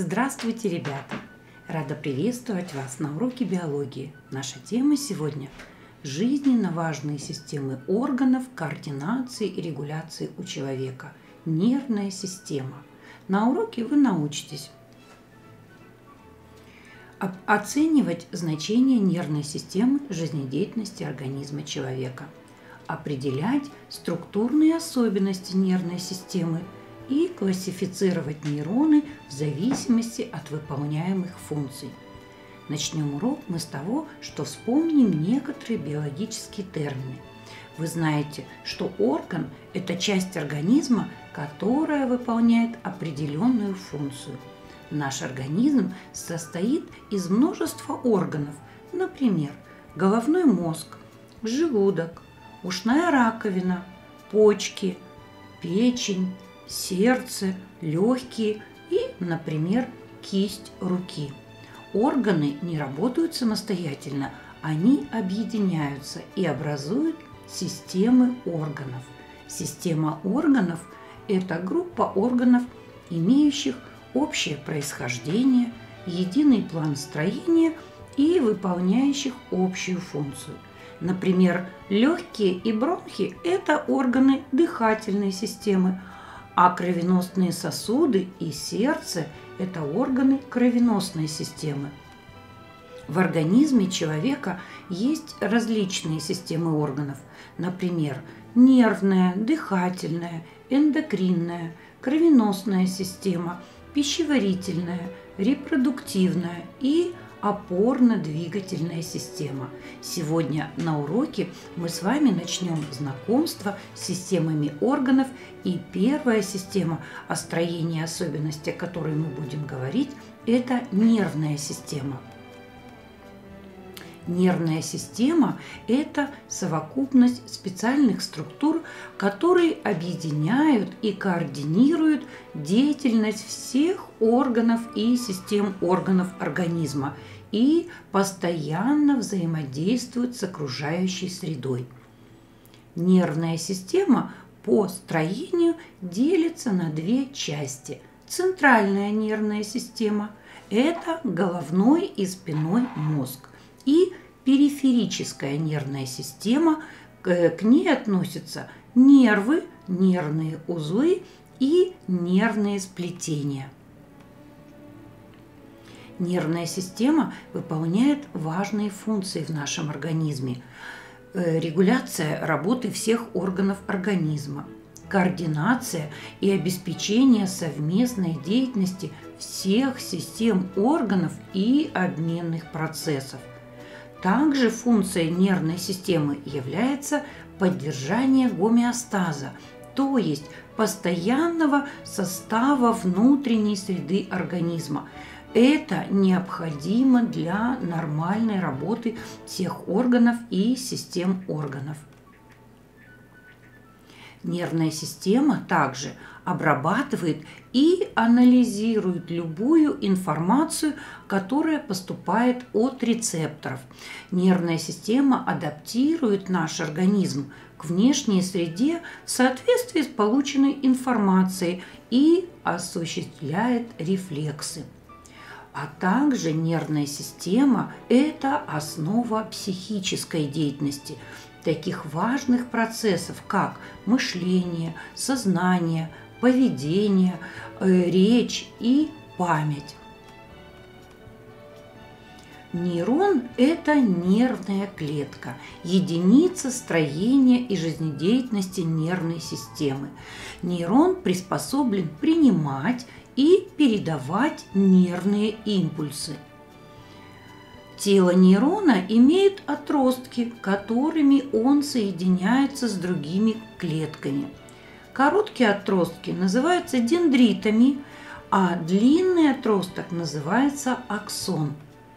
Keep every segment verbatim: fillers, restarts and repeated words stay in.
Здравствуйте, ребята! Рада приветствовать вас на уроке биологии. Наша тема сегодня – жизненно важные системы органов, координации и регуляции у человека. Нервная система. На уроке вы научитесь оценивать значение нервной системы жизнедеятельности организма человека, определять структурные особенности нервной системы и классифицировать нейроны в зависимости от выполняемых функций. Начнем урок мы с того, что вспомним некоторые биологические термины. Вы знаете, что орган – это часть организма, которая выполняет определенную функцию. Наш организм состоит из множества органов, например, головной мозг, желудок, ушная раковина, почки, печень, сердце, легкие и, например, кисть руки. Органы не работают самостоятельно, они объединяются и образуют системы органов. Система органов – это группа органов, имеющих общее происхождение, единый план строения и выполняющих общую функцию. Например, легкие и бронхи – это органы дыхательной системы, а кровеносные сосуды и сердце – это органы кровеносной системы. В организме человека есть различные системы органов, например, нервная, дыхательная, эндокринная, кровеносная система, пищеварительная, репродуктивная и опорно-двигательная система. Сегодня на уроке мы с вами начнем знакомство с системами органов, и первая система, о строении особенностей, о которой мы будем говорить, это нервная система. Нервная система – это совокупность специальных структур, которые объединяют и координируют деятельность всех органов и систем органов организма и постоянно взаимодействуют с окружающей средой. Нервная система по строению делится на две части. Центральная нервная система – это головной и спинной мозг. И периферическая нервная система, к ней относятся нервы, нервные узлы и нервные сплетения. Нервная система выполняет важные функции в нашем организме. Регуляция работы всех органов организма, координация и обеспечение совместной деятельности всех систем органов и обменных процессов. Также функцией нервной системы является поддержание гомеостаза, то есть постоянного состава внутренней среды организма. Это необходимо для нормальной работы всех органов и систем органов. Нервная система также обрабатывает и анализирует любую информацию, которая поступает от рецепторов. Нервная система адаптирует наш организм к внешней среде в соответствии с полученной информацией и осуществляет рефлексы. А также нервная система – это основа психической деятельности, таких важных процессов, как мышление, сознание, поведение, э, речь и память. Нейрон – это нервная клетка, единица строения и жизнедеятельности нервной системы. Нейрон приспособлен принимать и передавать нервные импульсы. Тело нейрона имеет отростки, которыми он соединяется с другими клетками. Короткие отростки называются дендритами, а длинный отросток называется аксон.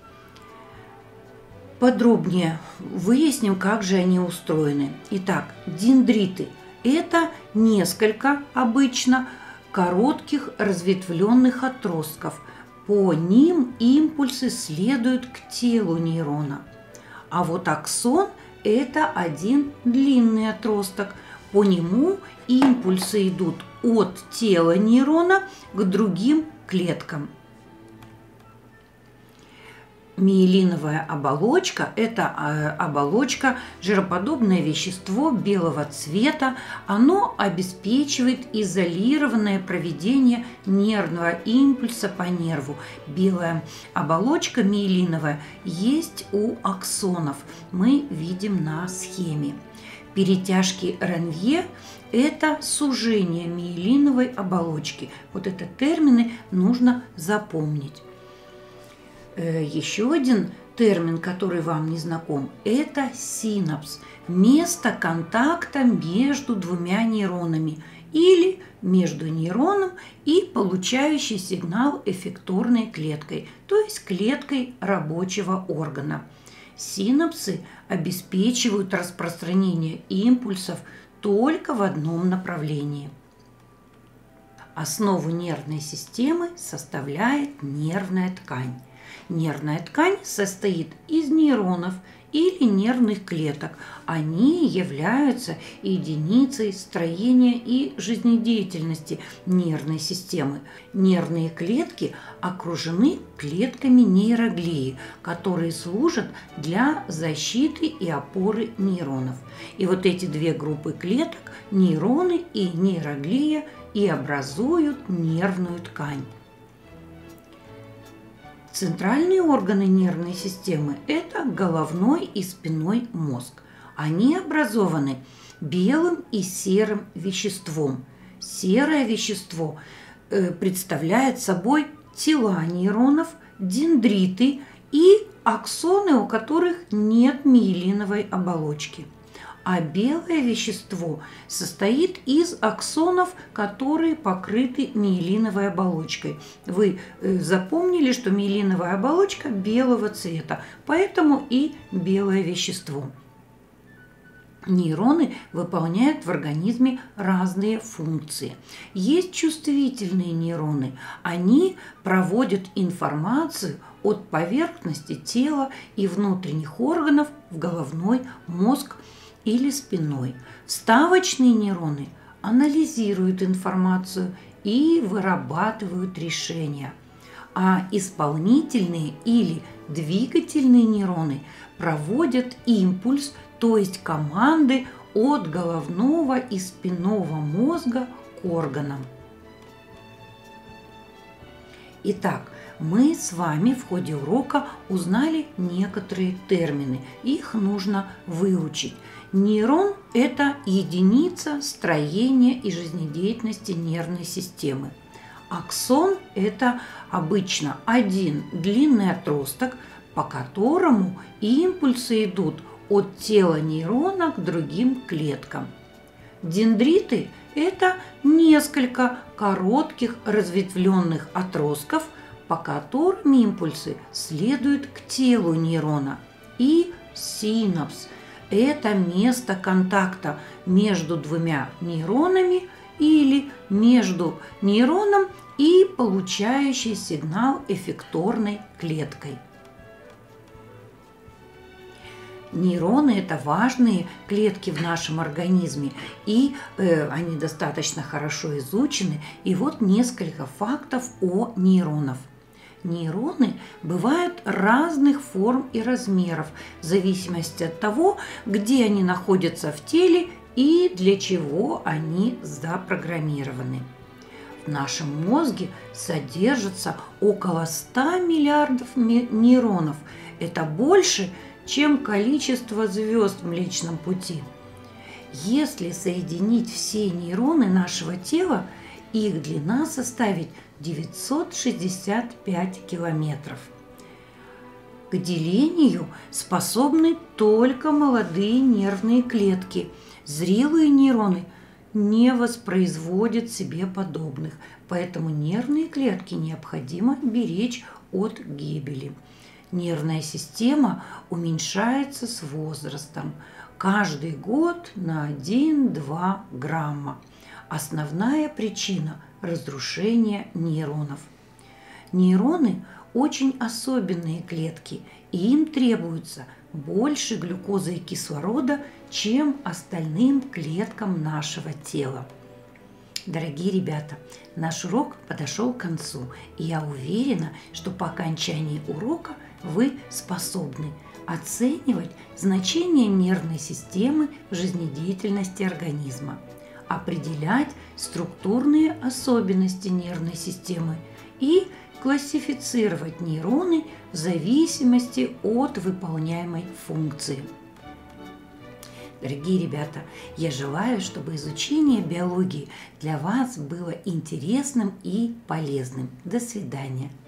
Подробнее выясним, как же они устроены. Итак, дендриты – это несколько обычно коротких разветвленных отростков. По ним импульсы следуют к телу нейрона. А вот аксон – это один длинный отросток. По нему импульсы идут от тела нейрона к другим клеткам. Миелиновая оболочка – это оболочка, жироподобное вещество белого цвета. Оно обеспечивает изолированное проведение нервного импульса по нерву. Белая оболочка миелиновая есть у аксонов. Мы видим на схеме. Перетяжки Ренье – это сужение миелиновой оболочки. Вот это термины нужно запомнить. Еще один термин, который вам не знаком, это синапс – место контакта между двумя нейронами или между нейроном и получающей сигнал эффекторной клеткой, то есть клеткой рабочего органа. Синапсы обеспечивают распространение импульсов только в одном направлении. Основу нервной системы составляет нервная ткань. Нервная ткань состоит из нейронов или нервных клеток. Они являются единицей строения и жизнедеятельности нервной системы. Нервные клетки окружены клетками нейроглии, которые служат для защиты и опоры нейронов. И вот эти две группы клеток, нейроны и нейроглия, и образуют нервную ткань. Центральные органы нервной системы – это головной и спинной мозг. Они образованы белым и серым веществом. Серое вещество представляет собой тела нейронов, дендриты и аксоны, у которых нет миелиновой оболочки. А белое вещество состоит из аксонов, которые покрыты миелиновой оболочкой. Вы запомнили, что миелиновая оболочка белого цвета, поэтому и белое вещество. Нейроны выполняют в организме разные функции. Есть чувствительные нейроны. Они проводят информацию от поверхности тела и внутренних органов в головной мозг или спиной. Вставочные нейроны анализируют информацию и вырабатывают решения. А исполнительные или двигательные нейроны проводят импульс, то есть команды от головного и спинного мозга к органам. Итак, мы с вами в ходе урока узнали некоторые термины. Их нужно выучить. Нейрон – это единица строения и жизнедеятельности нервной системы. Аксон – это обычно один длинный отросток, по которому импульсы идут от тела нейрона к другим клеткам. Дендриты – это несколько коротких разветвленных отростков, по которым импульсы следуют к телу нейрона. И синапс – это место контакта между двумя нейронами или между нейроном и получающей сигнал эффекторной клеткой. Нейроны – это важные клетки в нашем организме, и э, они достаточно хорошо изучены. И вот несколько фактов о нейронах. Нейроны бывают разных форм и размеров в зависимости от того, где они находятся в теле и для чего они запрограммированы. В нашем мозге содержится около ста миллиардов нейронов. Это больше, чем количество звезд в Млечном Пути. Если соединить все нейроны нашего тела, их длина составит девятьсот шестьдесят пять километров. К делению способны только молодые нервные клетки. Зрелые нейроны не воспроизводят себе подобных, поэтому нервные клетки необходимо беречь от гибели. Нервная система уменьшается с возрастом, каждый год на один-два грамма. Основная причина – разрушение нейронов. Нейроны – очень особенные клетки, и им требуется больше глюкозы и кислорода, чем остальным клеткам нашего тела. Дорогие ребята, наш урок подошел к концу, и я уверена, что по окончании урока вы способны оценивать значение нервной системы в жизнедеятельности организма, определять структурные особенности нервной системы и классифицировать нейроны в зависимости от выполняемой функции. Дорогие ребята, я желаю, чтобы изучение биологии для вас было интересным и полезным. До свидания.